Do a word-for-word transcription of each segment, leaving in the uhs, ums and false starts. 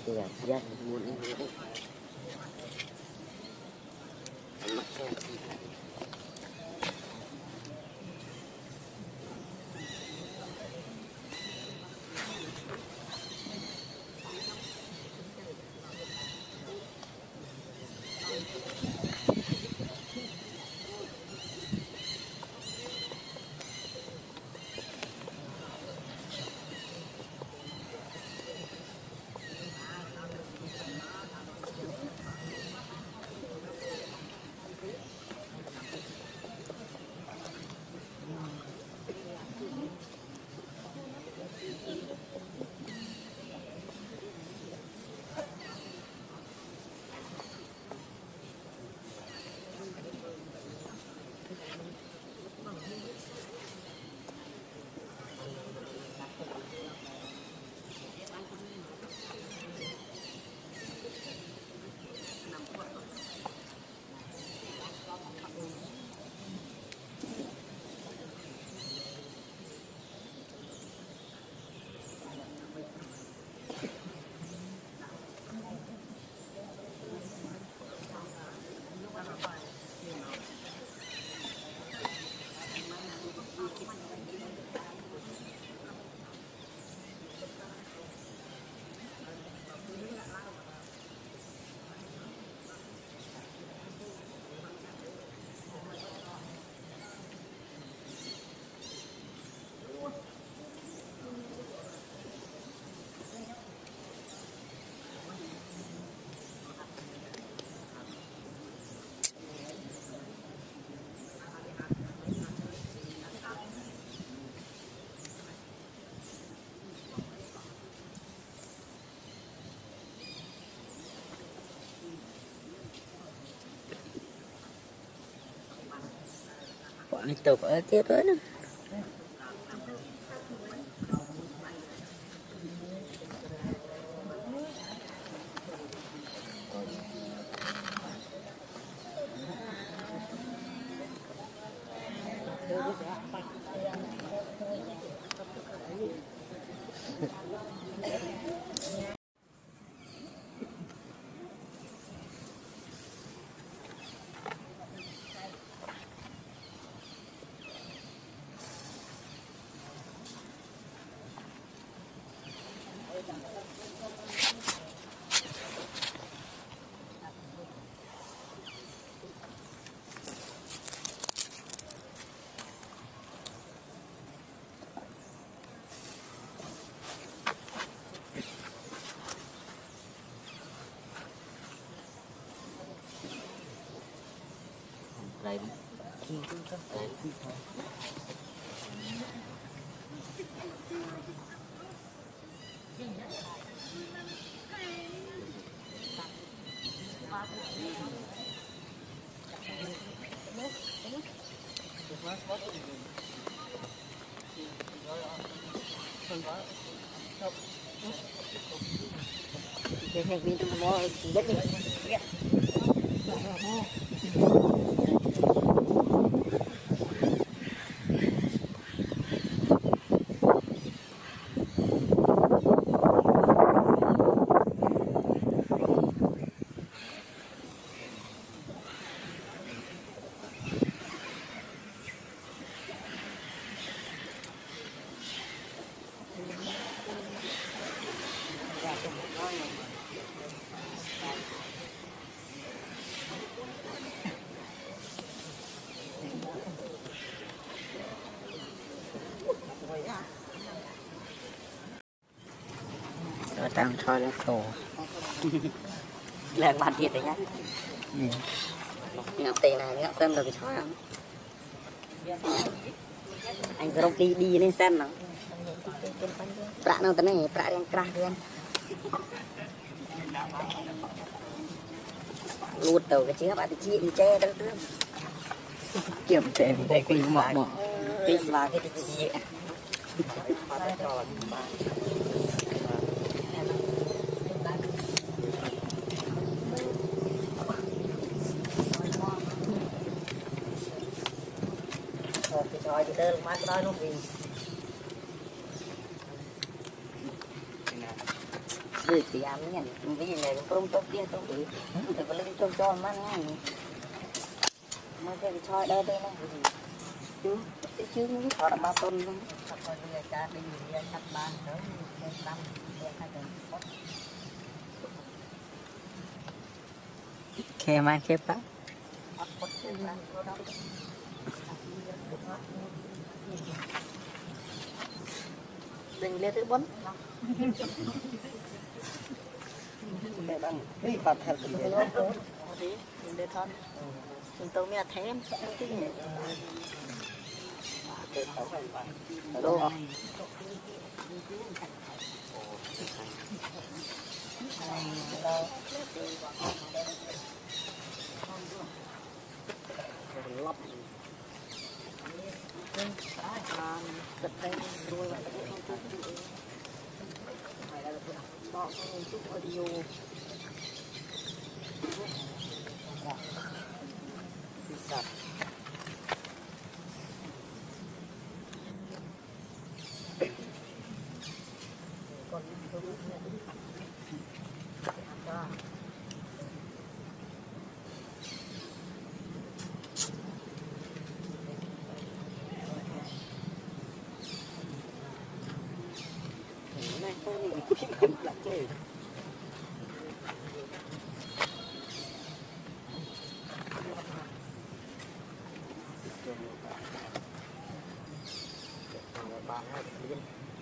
tiền dân muốn muốn mặc xe bọn tục ở tiếp nữa đây cái này mình không có đất đi tăng thôi lên khổ là bàn thiệt đấy nhá ngọc tiền này ngọc xem được cái chói không anh sẽ đi đi lên xem nào prạ nào tên này prạ đang crack lên lụt đầu cái chiếc bạn thì chia thì che đó kiểm chế đây quỳ mỏ mỏ quỳ vào cái gì rồi thì tơ má cái đó nó vì Vì thì ăn nhận vì này cũng tốt kia tốt đi thì có lên cho cho mà ngay mà cái cho đây đây này chứ chứ những họ đã ba tuần luôn còn người ta đi đi sắp ba nữa lên năm lên hai tuần khe mai khe bác đừng lên thứ bốn để bằng đi vào theo cái đó đó đi để thân chúng tôi mới thêm cái gì đồ lấp đặt đây rồi lại bỏ cái chút audio bisa con này tôi nghĩ cũng không làm chơi bạn hai liên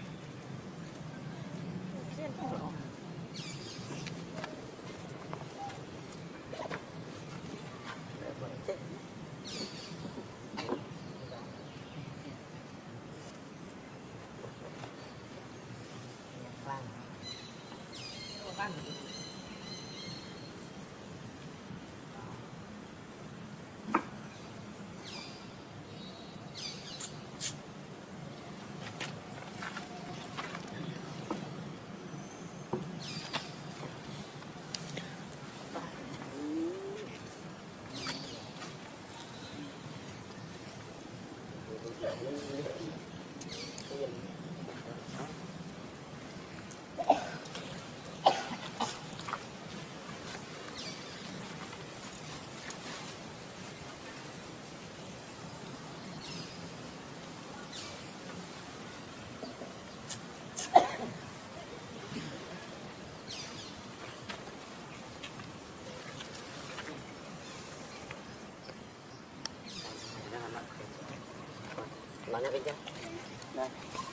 Mana kerja? Nah,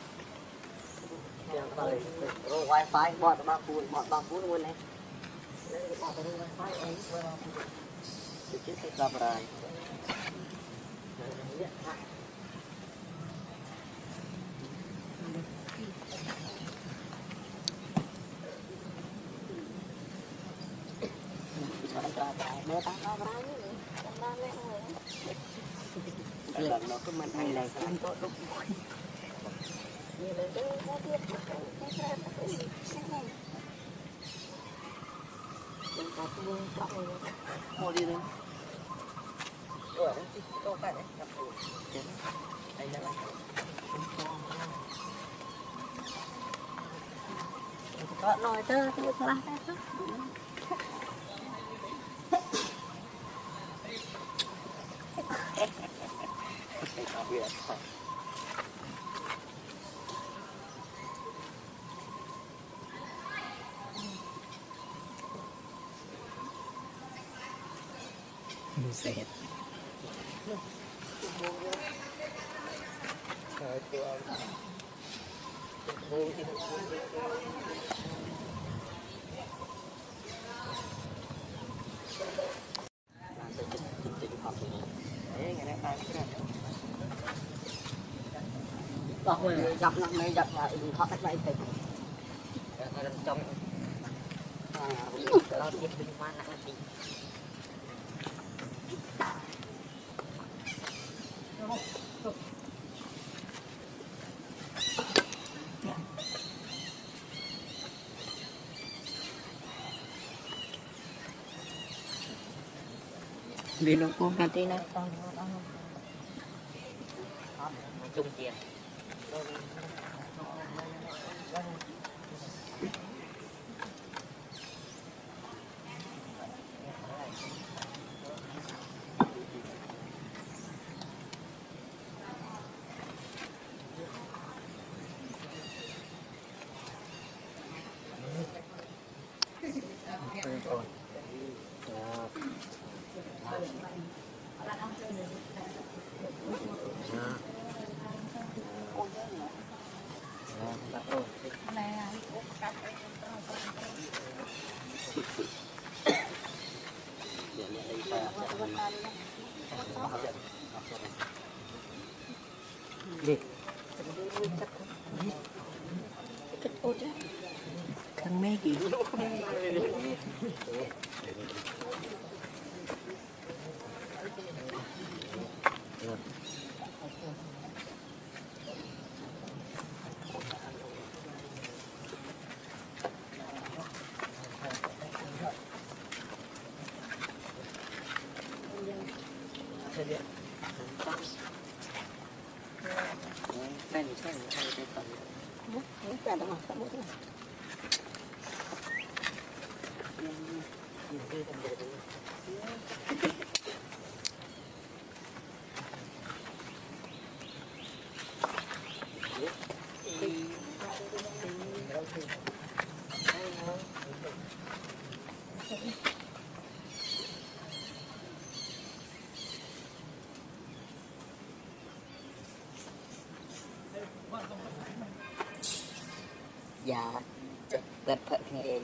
yang paling ro wifi buat bapun, buat bapun pun ni. Buat ro wifi ini buat bapun. Sedikit kita berai. Để tao tao berai ni, tao berai ni. Lần nó cứ mình hay này anh có đúng rồi. Như là cái nó biết cái cái cái này. Đừng có buông trọng rồi. Mua đi đi. Rồi nó đâu phải đấy, gặp rồi. Đây là này. Có nói tơ cái là cái Buset. Bọc rồi dập nó mới dập lại họ cách lại thì trong lo tiếp bình hoa nặng là gì vì nó không hạt tí này chung tiền đi thằng mê gì Bên trên này cái phần bút bút ra đâu mà bút này dạ gật phật nghe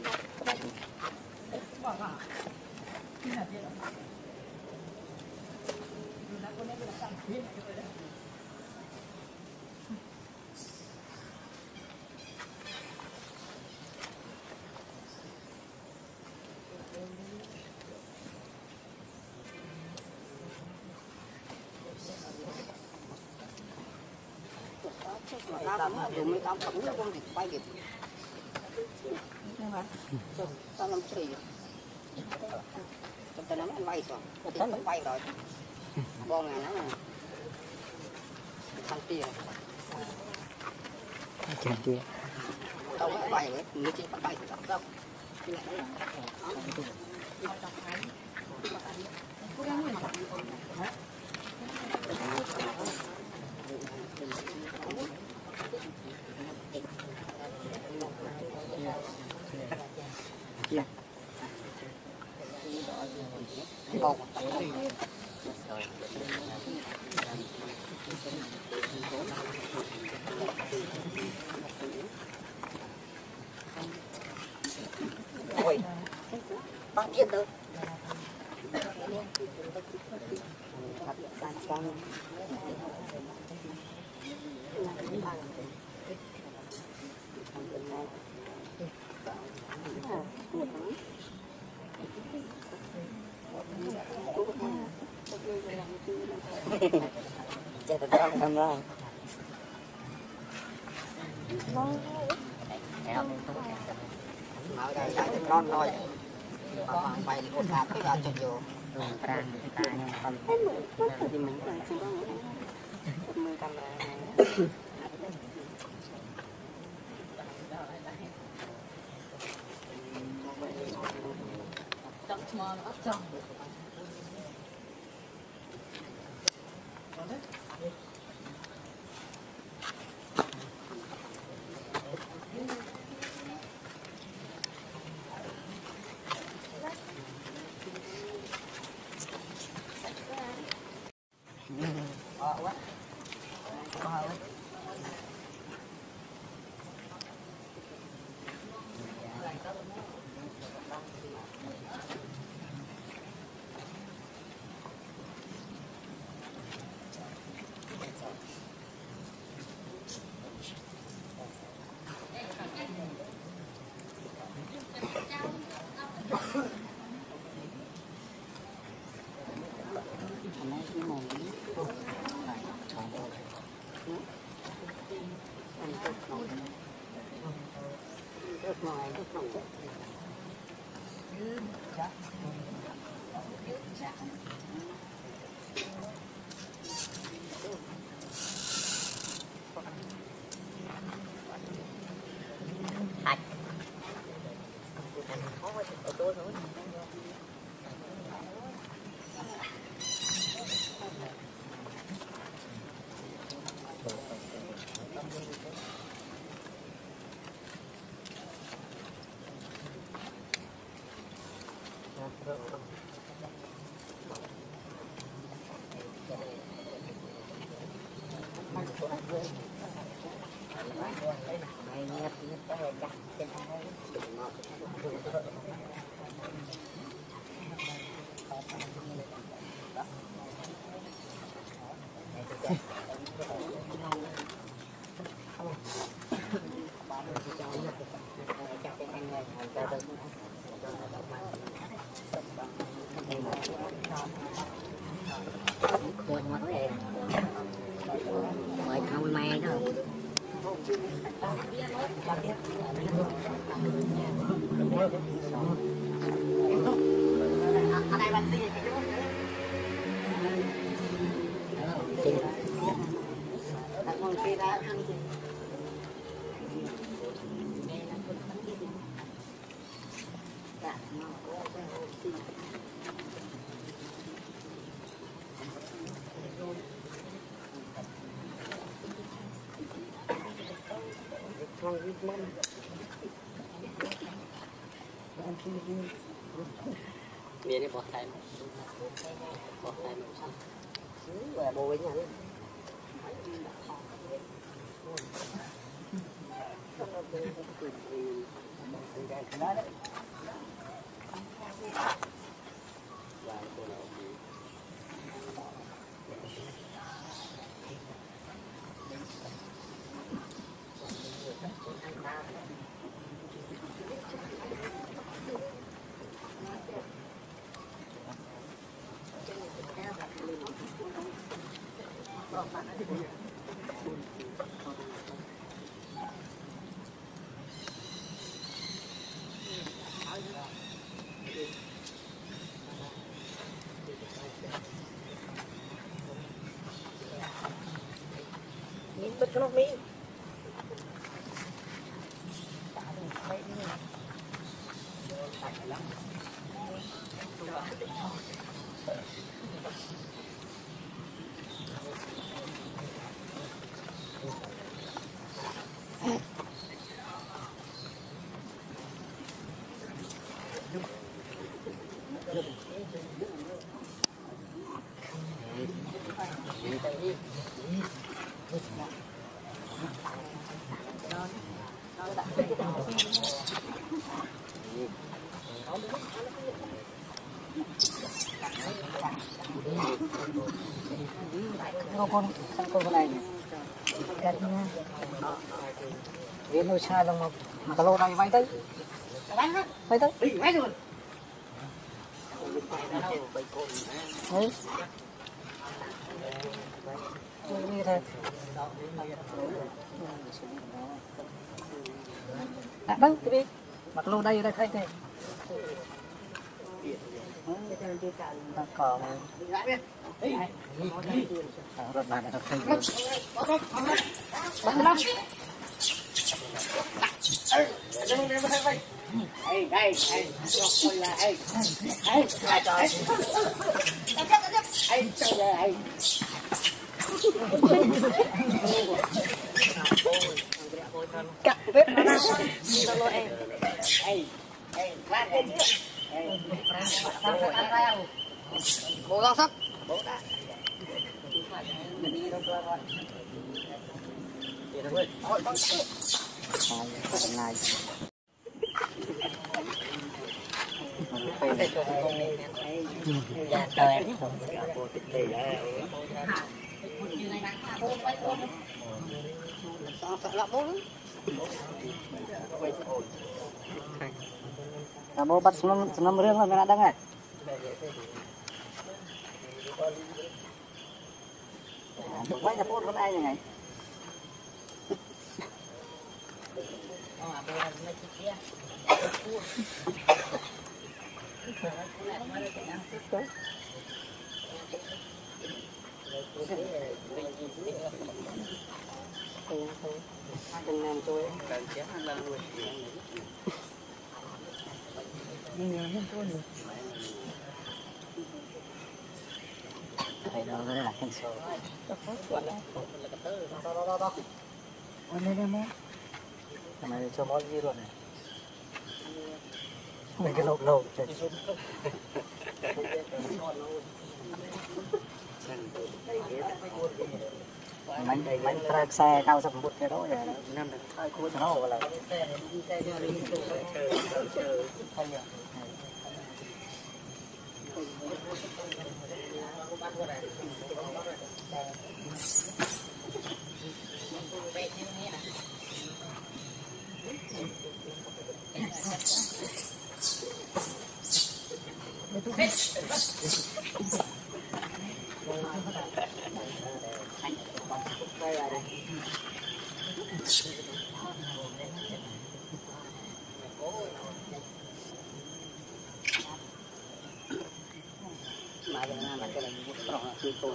ta cũng dùng mấy tao cũng nó không được quay được tao làm gì tao nắm anh bay rồi tao bay rồi bo ngàn nó nè thằng tia chèn tia tao phải bay đấy người chỉ phải bay được đâu yeah. Bột. Ôi, bao nhiêu đâu? Chạy tới đâu không ra. Mở ra chạy tới con thôi. Bạn bay một hạt cái ra cho vô. Ra cái tay không. Thì mình phải không có mười camera. Trong small up trong. Hãy subscribe cho kênh Ghiền Mì Gõ để không bỏ lỡ những video hấp dẫn. Mày nhặt nhặt cái chặt trên hai đừng ngọt. Mày thôi mày đó. Ở đây bạn gì cái chú? Đặt con kia ra ăn gì? Miếng này bỏ tay mà. Bỏ tay mà sao? Và bố với nhà đi. Bật cái nóc mi. Con con con này viên nuôi sai lông mà mà cái lô này vay tới vay tới đi vay rồi đấy như thế à đấy đi mặc lô đây đây thấy thế ta còn rất là nó thấy bắt nó đây đây đây coi là đây đây là trời đây trời đây cắt vết nó ra đây đây đây lát đây bố con sắp bố đã đi đâu cơ con đi đâu ơi ôi con này dạ trời sợ lắm bố lắm bố bắt senam senam riêng là mình đang nghe quay là bố con ai này từng năm tôi lần chén ăn lần luôn nhưng mà không có được thầy đâu đây là con số đó đó đó đó ôi đây đây mẹ thằng này cho món gì rồi này mấy cái lộn lộn trời mình mình tra xe cao sập một cái đó vậy năm hai cuối nó là mà cái này là cái này một trò tươi tôi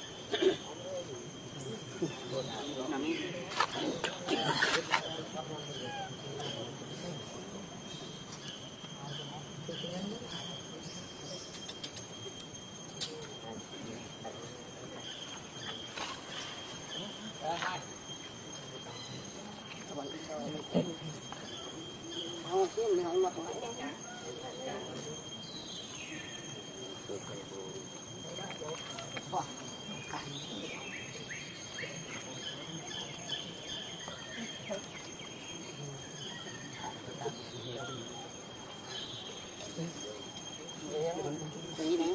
không chứ mình hỏi một lại gì nè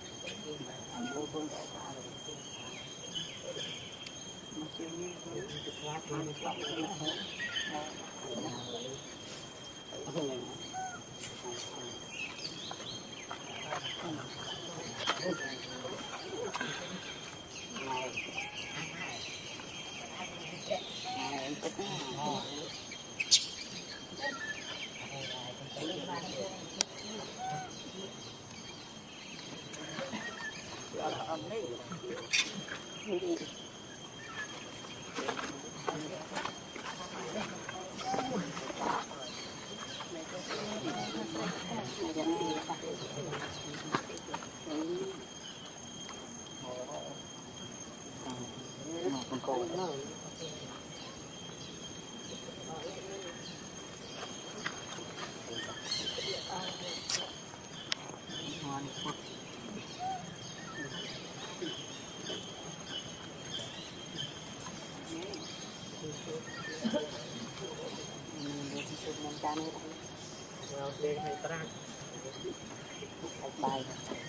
bài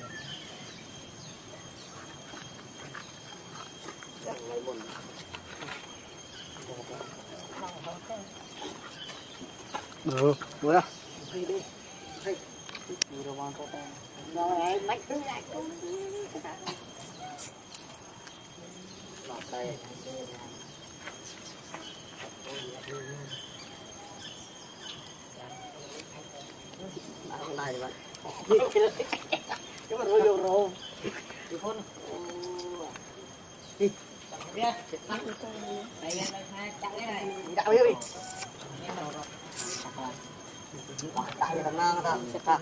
được bữa đó rồi mấy thứ lại đây này vậy cái mà rồi rồi đi phun đi đi đạo đi tại là nang ta sẽ ta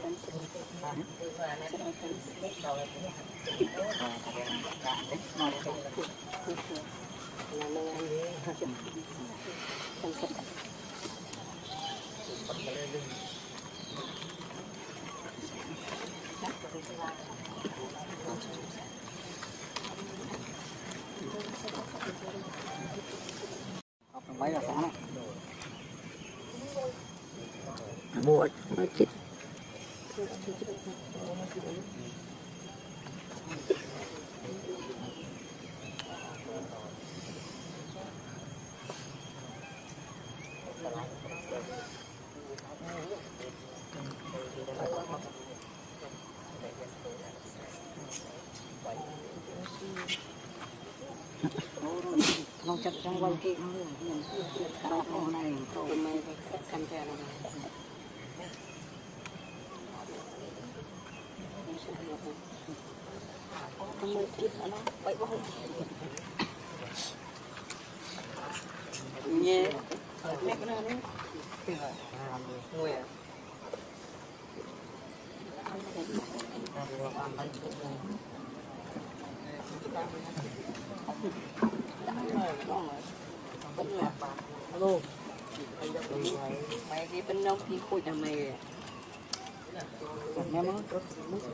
mấy là sáng này mua nó chích không chắc trong quay kia nó hôm nay tôi mới canh theo này không mới chết nó vậy quá nhé mẹ cái nào đấy nguy alo mày cái bên nông thì khui nhà mày nghe nó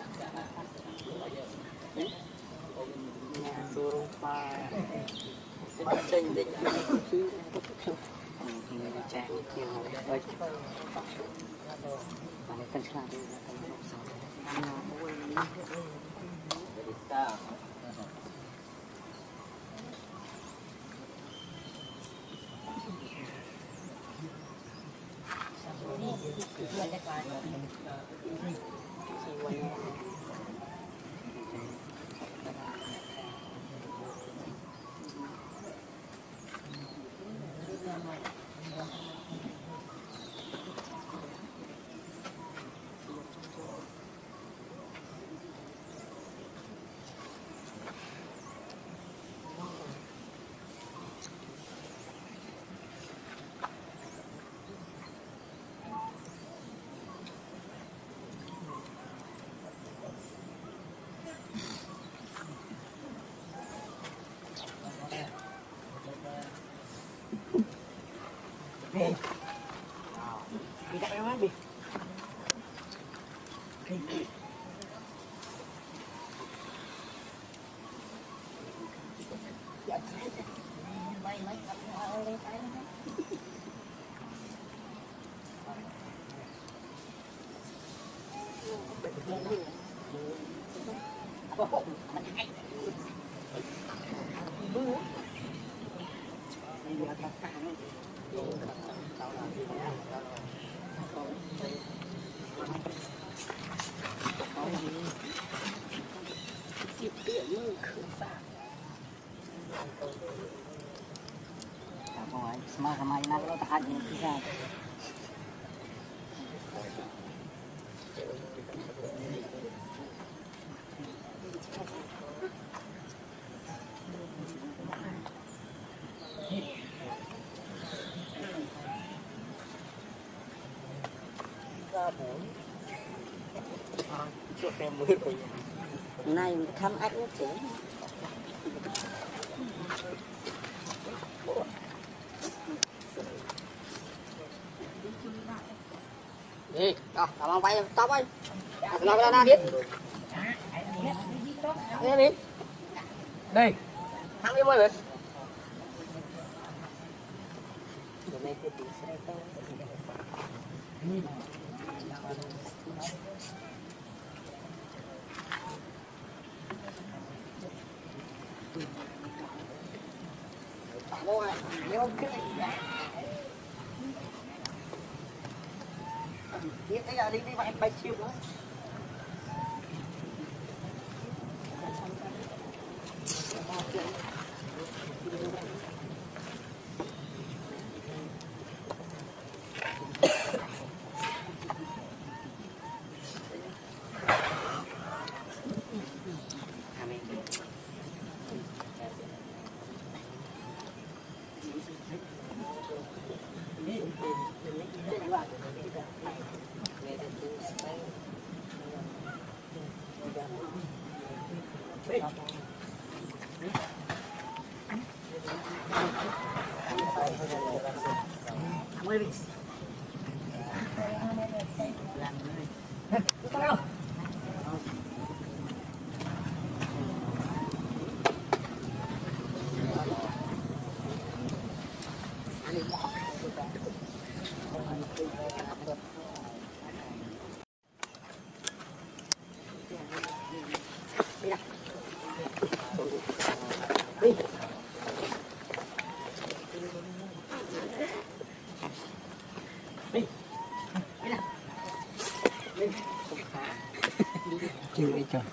nhà suruh pak Chênh để trang nhiều rồi mà này cần làm đi sao đi đi đặt em á đi Mày mày cầm hoa lên tay nó. Semua sama ini kalau tak ada bisa. Này thăm anh nó chỉ đi đó làm ông bay tóc ấy làm ra biết nghe đi Đây, thằng đi mới biết Ôi, nếu cái biết cái giờ đi đi bạn bay chiều đó. chịu đi chờ.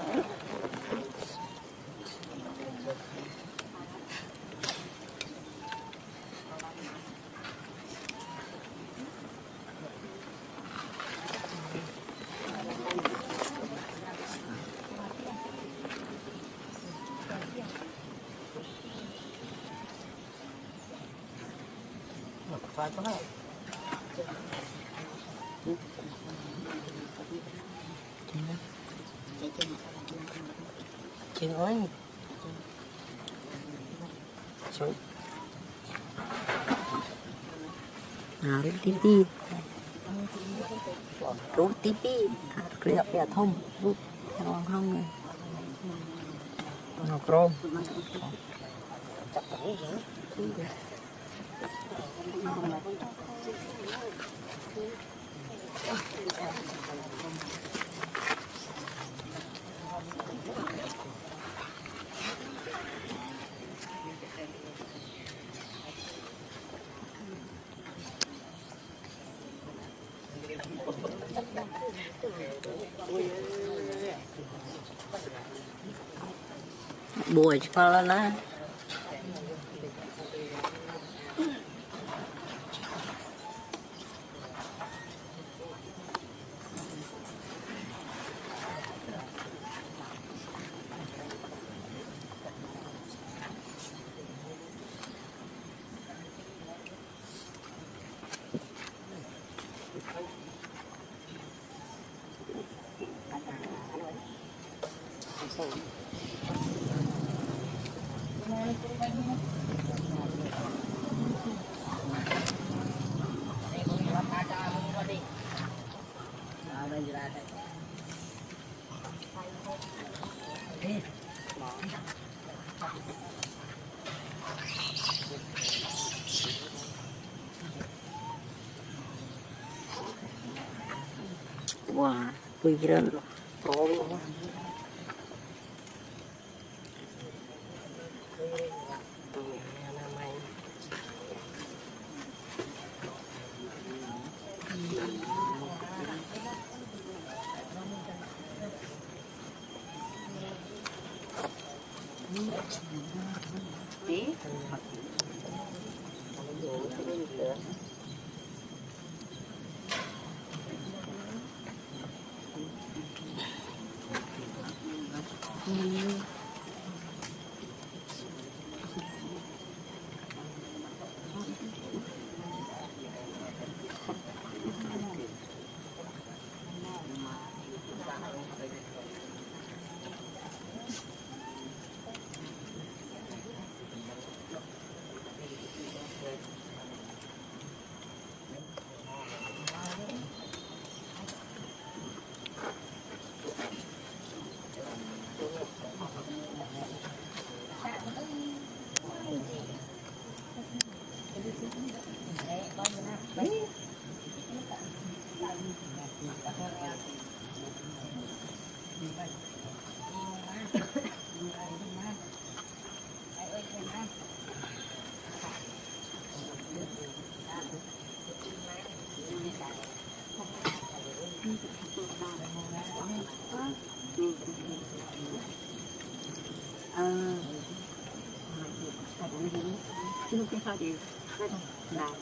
Phải có này. Chuyện ơi. Trời. nào đến tí tí rút tí tí cái đập bè thông rút theo không này Nó chrome. chặt cẳng buổi cho nó wah, pikiran chứ cái sao gì nào